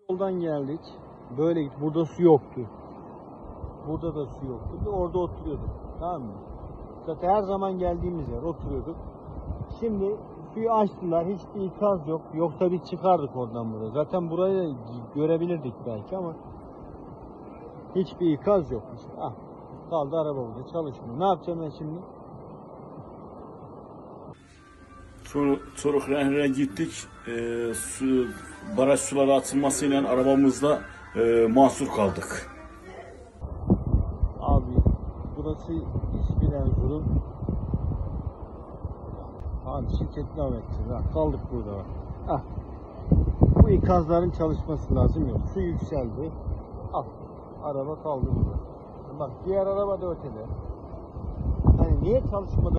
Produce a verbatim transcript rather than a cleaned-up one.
Yoldan geldik. Böyle git. Burada su yoktu. Burada da su yoktu. Bir orada oturuyorduk. Tamam mı? Zaten her zaman geldiğimiz yer. Oturuyorduk. Şimdi suyu açtılar. Hiçbir ikaz yok. Yoksa biz çıkardık oradan buraya. Zaten burayı görebilirdik belki ama hiçbir ikaz yok. İşte. Ah, kaldı araba burada. Çalışmıyor. Ne yapacağım ben şimdi? Sonra Çoruh Nehri'ne gittik. E, su, baraj suları açılmasıyla arabamızda e, mahsur kaldık. Abi burası İspir Erzur'un abi şirket davetçisi. Ha, kaldık burada bak. Ah. Bu ikazların çalışması lazım yok. Su yükseldi. Al. Araba kaldı burada. Bak diğer araba da ötede. Hani niye çalışmadı?